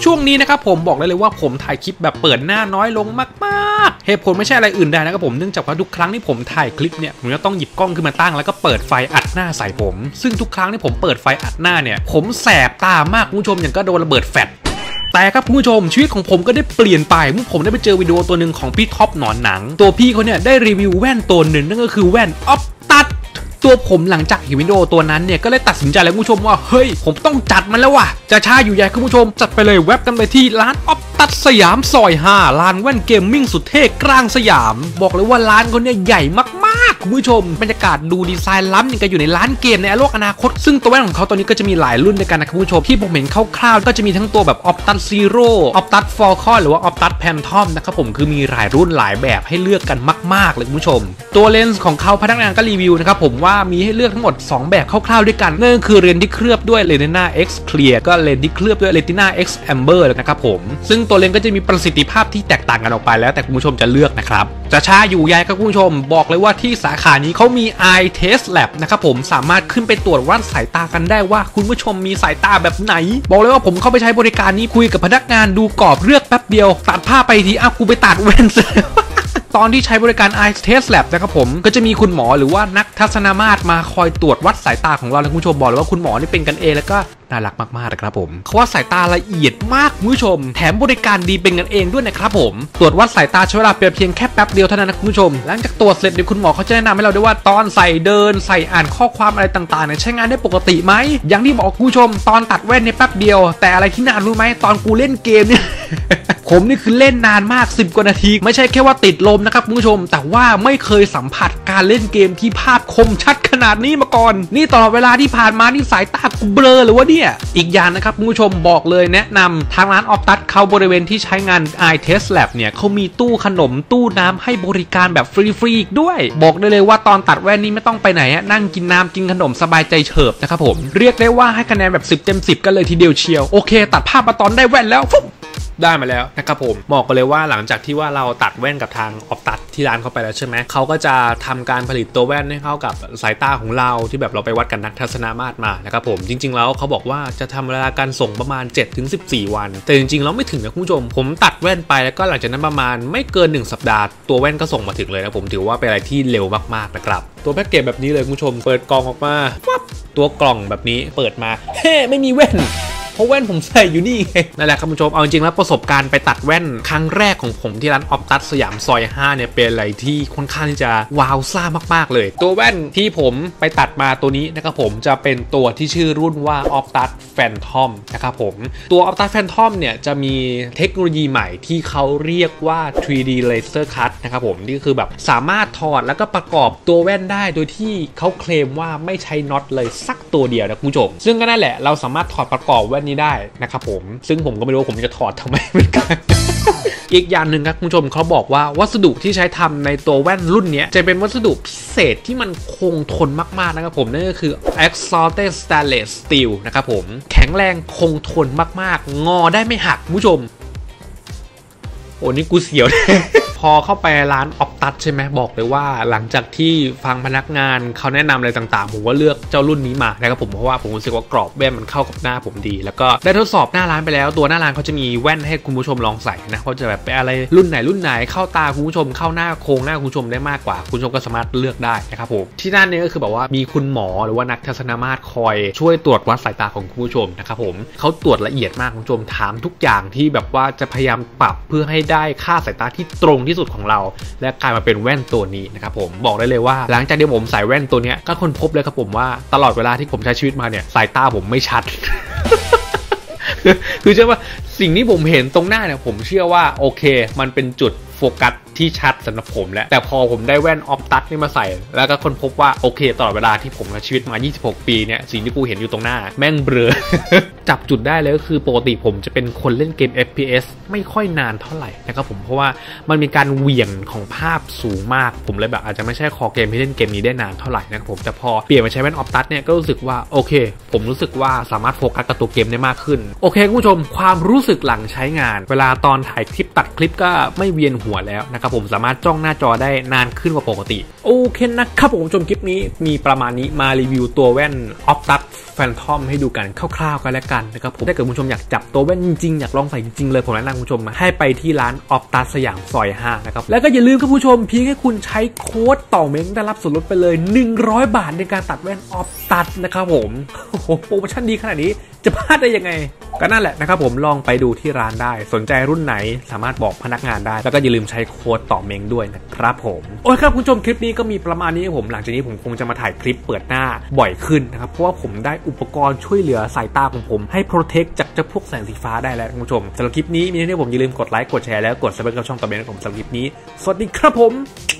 ช่วงนี้นะครับผมบอกเลยว่าผมถ่ายคลิปแบบเปิดหน้าน้อยลงมากๆเหตุผลไม่ใช่อะไรอื่นใดนะครับผมเนื่องจากว่าทุกครั้งที่ผมถ่ายคลิปเนี่ยผมจะต้องหยิบกล้องขึ้นมาตั้งแล้วก็เปิดไฟอัดหน้าใส่ผมซึ่งทุกครั้งที่ผมเปิดไฟอัดหน้าเนี่ยผมแสบตามากคุณผู้ชมอย่างก็โดนระเบิดแฟลชแต่ครับคุณผู้ชมชีวิตของผมก็ได้เปลี่ยนไปเมื่อผมได้ไปเจอวิดีโอตัวหนึ่งของพี่ท็อปหนอนหนังตัวพี่เขาเนี่ยได้รีวิวแว่นตัวหนึ่งนั่นก็คือแว่นออฟตัดตัวผมหลังจากเห็นวิดีโอตัวนั้นเนี่ยก็เลยตัดสินใจแล้วคุณผู้ชมว่าเฮ้ยผมต้องจัดมันแล้วว่ะจะช้าอยู่ใหญ่คุณผู้ชมจัดไปเลยแวบกันไปที่ร้านออฟตัดสยามซอย5ร้านแว่นเกมมิ่งสุดเท่กลางสยามบอกเลยว่าร้านเขาเนี่ยใหญ่มากๆคุณผู้ชมบรรยากาศดูดีไซน์ล้ำอย่างกับอยู่ในร้านเกมในโลกอนาคตซึ่งตัวแว่นของเขาตอนนี้ก็จะมีหลายรุ่นด้วยกันนะคุณผู้ชมที่ผมเห็นคร่าวๆก็จะมีทั้งตัวแบบออฟตัดซีโร่ออฟตัดฟอลคอนหรือว่าออฟตัดแพนทอมนะครับผมคือมีหลายรุ่นหลายแบบให้เลือกกันมากๆเลยคุณผู้ชมตัวเลนส์ของเขาพนักงานก็รีวิวนะครับผมว่ามีให้เลือกทั้งหมด2แบบคร่าวๆด้วยกันนั่นก็คือเลนส์ที่เคลือบด้วย Retina X Clear ก็เลนส์ที่เคลือบด้วย Retina X Amber นะครับผมซึ่งตัวเลนส์ก็จะมีประสิทธิภาพที่แตกต่างกันออกไปแล้วแต่คุณผู้ชมจะเลือกนะครับจะช้าอยู่ใหญ่ครับคุณผู้ชมบอกเลยว่าที่สาขานี้เขามี Eye Test Lab นะครับผมสามารถขึ้นไปตรวจวัดสายตากันได้ว่าคุณผู้ชมมีสายตาแบบไหนบอกเลยว่าผมเข้าไปใช้บริการนี้คุยกับพนักงานดูกรอบเลือกแป๊บเดียวตัดผ้าไปทีอ้าวกูไปตัดแว่นตอนที่ใช้บริการ Eye Test Lab นะครับผมก็จะมีคุณหมอหรือว่านักทัศนมาตรมาคอยตรวจวัดสายตาของเราและคุณผู้ชมบอกเลยว่าคุณหมอนี่เป็นกันเองแล้วก็น่ารักมากๆนะครับผมเขาว่าสายตาละเอียดมากคุณผู้ชมแถมบริการดีเป็นกันเองด้วยนะครับผมตรวจวัดสายตาใช้เวลาเพียงแค่แป๊บเดียวเท่านั้นนะคุณผู้ชมหลังจากตรวจเสร็จเดี๋ยวคุณหมอเขาจะแนะนำให้เราด้วยว่าตอนใส่เดินใส่อ่านข้อความอะไรต่างๆเนี่ยใช้งานได้ปกติไหมอย่างที่บอกคุณผู้ชมตอนตัดแว่นในแป๊บเดียวแต่อะไรที่นานรู้ไหมตอนกูเล่นเกมเนี่ย ผมนี่คือเล่นนานมาก10 กว่านาทีไม่ใช่แค่ว่าติดลมนะครับคุณผู้ชมแต่ว่าไม่เคยสัมผัสการเล่นเกมที่ภาพคมชัดขนาดนี้มาก่อนนี่ตลอดเวลาที่ผ่านมานี่สายตากูเบลอหรือว่าเนี่ยอีกอย่างนะครับคุณผู้ชมบอกเลยแนะนำทางร้านออฟตัดเขาบริเวณที่ใช้งาน Eye Test Lab เนี่ยเขามีตู้ขนมตู้น้ำให้บริการแบบฟรีๆอีกด้วยบอกได้เลยว่าตอนตัดแว่นนี้ไม่ต้องไปไหนนั่งกินน้ำกินขนมสบายใจเฉิบนะครับผมเรียกได้ว่าให้คะแนนแบบ10 เต็ม 10กันเลยทีเดียวเชียวโอเคตัดภาพมาตอนได้แว่นแล้วฟุ๊บได้มาแล้วนะครับผมบอกกันเลยว่าหลังจากที่ว่าเราตัดแว่นกับทางออฟตัดที่ร้านเขาไปแล้วใช่ไหมเขาก็จะทำการผลิตตัวแว่นให้เข้ากับสายตาของเราที่แบบเราไปวัดกันนักทัศนมาตรมานะครับผมจริงๆแล้วเขาบอกว่าจะทำเวลาการส่งประมาณ 7-14 วันแต่จริงๆแล้วไม่ถึงนะคุณผู้ชมผมตัดแว่นไปแล้วก็หลังจากนั้นประมาณไม่เกิน1 สัปดาห์ตัวแว่นก็ส่งมาถึงเลยนะผมถือว่าเป็นอะไรที่เร็วมากๆนะครับตัวแพ็กเกจแบบนี้เลยคุณผู้ชมเปิดกล่องออกมาตัวกล่องแบบนี้เปิดมาเฮ้ไม่มีแว่นเพราะแว่นผมใส่อยู่นี่ไงนั่นแหละครับคุณผู้ชมเอาจริงแล้วประสบการณ์ไปตัดแว่นครั้งแรกของผมที่ร้านออฟตัดสยามซอย5เนี่ยเป็นอะไรที่ค่อนข้างที่จะว้าวซ่ามากๆเลยตัวแว่นที่ผมไปตัดมาตัวนี้นะครับผมจะเป็นตัวที่ชื่อรุ่นว่าออฟตัดแฟนทอมนะครับผมตัวออฟตัดแฟนทอมเนี่ยจะมีเทคโนโลยีใหม่ที่เขาเรียกว่า 3D Laser Cut นะครับผมนี่คือแบบสามารถถอดแล้วก็ประกอบตัวแว่นได้โดยที่เขาเคลมว่าไม่ใช้น็อตเลยสักตัวเดียวนะคุณผู้ชมซึ่งก็นั่นแหละเราสามารถถอดประกอบแว่นนี้ได้นะครับผมซึ่งผมก็ไม่รู้ว่าผมจะถอดทำไมเหมือนกัน อีกอย่างหนึ่งครับคุณผู้ชมเขาบอกว่าวัสดุที่ใช้ทำในตัวแว่นรุ่นนี้จะเป็นวัสดุพิเศษที่มันคงทนมากๆนะครับผมนั่นก็คือ Exalted Stainless Steel นะครับผมแข็งแรงคงทนมากๆงอได้ไม่หักคุณผู้ชมโอ้นี่กูเสียว พอเข้าไปร้านออฟตัดใช่ไหมบอกเลยว่าหลังจากที่ฟังพนักงานเขาแนะนำอะไรต่างๆผมว่าเลือกเจ้ารุ่นนี้มานะครับผมเพราะว่าผมรู้สึกว่ากรอบแว่นมันเข้ากับหน้าผมดีแล้วก็ได้ทดสอบหน้าร้านไปแล้วตัวหน้าร้านเขาจะมีแว่นให้คุณผู้ชมลองใส่นะเขาจะแบบเป็นอะไรรุ่นไหนเข้าตาคุณผู้ชมเข้าหน้าโครงหน้าคุณผู้ชมได้มากกว่าคุณผู้ชมก็สามารถเลือกได้นะครับผมที่นั่นนี่ก็คือแบบว่ามีคุณหมอหรือว่านักทัศนมาตรคอยช่วยตรวจวัดสายตาของคุณผู้ชมนะครับผมเขาตรวจละเอียดมากคุณผู้ชมถามทุกอย่างที่แบบว่าจะพยายามปรับเพื่อให้ได้ค่าสายตาที่ตรงที่สุดของเราและกลายมาเป็นแว่นตัวนี้นะครับผมบอกได้เลยว่าหลังจากที่ผมใส่แว่นตัวนี้ก็ค้นพบเลยครับผมว่าตลอดเวลาที่ผมใช้ชีวิตมาเนี่ยสายตาผมไม่ชัด คือเชื่อว่าสิ่งที่ผมเห็นตรงหน้าเนี่ยผมเชื่อว่าโอเคมันเป็นจุดโฟกัสที่ชัดสำหรับผมแล้วแต่พอผมได้แว่นออฟตัดนี่มาใส่แล้วก็ค้นพบว่าโอเคตลอดเวลาที่ผมใช้ชีวิตมา26 ปีเนี่ยสิ่งที่กูเห็นอยู่ตรงหน้าแม่งเบลอ จับจุดได้เลยก็คือปกติผมจะเป็นคนเล่นเกม FPS ไม่ค่อยนานเท่าไหร่นะครับผมเพราะว่ามันมีการเหวี่ยงของภาพสูงมากผมเลยแบบอาจจะไม่ใช่คอเกมที่เล่นเกมนี้ได้นานเท่าไหร่นะครับผมแต่พอเปลี่ยนมาใช้แว่นออฟตัดเนี่ยก็รู้สึกว่าโอเคผมรู้สึกว่าสามารถโฟกัสกับตัวเกมได้มากขึ้นโอเคคุณผู้ชมความรู้สึกหลังใช้งานเวลาตอนถ่ายคลิปตัดคลิปก็ไม่เวียนหัวแล้วนะครับนะครับผมสามารถจ้องหน้าจอได้นานขึ้นกว่าปกติโอเคนะครับผมชมคลิปนี้มีประมาณนี้มารีวิวตัวแว่น Optus Phantom ให้ดูกันคร่าวๆกันแล้วกันนะครับผมถ้าเกิดคุณผู้ชมอยากจับตัวแว่นจริงๆอยากลองใส่จริงๆเลยผมแนะนำคุณผู้ชมให้ไปที่ร้าน Optus สยามซอย 5นะครับแล้วก็อย่าลืมคุณผู้ชมเพียงแค่คุณใช้โค้ดต่อเม้งได้รับส่วนลดไปเลย100 บาทในการตัดแว่น Optus นะครับผมโอ้โหโปรโมชั่นดีขนาดนี้จะพลาดได้ยังไงก็นั่นแหละนะครับผมลองไปดูที่ร้านได้สนใจรุ่นไหนสามารถบอกพนักงานได้แล้วก็อย่าลืมใช้โค้ดต่อเม้งด้วยนะครับผมโอ้ยครับคุณผู้ชมคลิปนี้ก็มีประมาณนี้ผมหลังจากนี้ผมคงจะมาถ่ายคลิปเปิดหน้าบ่อยขึ้นนะครับเพราะว่าผมได้อุปกรณ์ช่วยเหลือสายตาของผมให้โปรเทคจากเจ้าพวกแสงสีฟ้าได้แล้วคุณผู้ชมสำหรับคลิปนี้มีให้ผมอย่าลืมกดไลค์กดแชร์แล้วกดซับสไครบ์กับช่องต่อเม้งของผมสำหรับคลิปนี้สวัสดีครับผม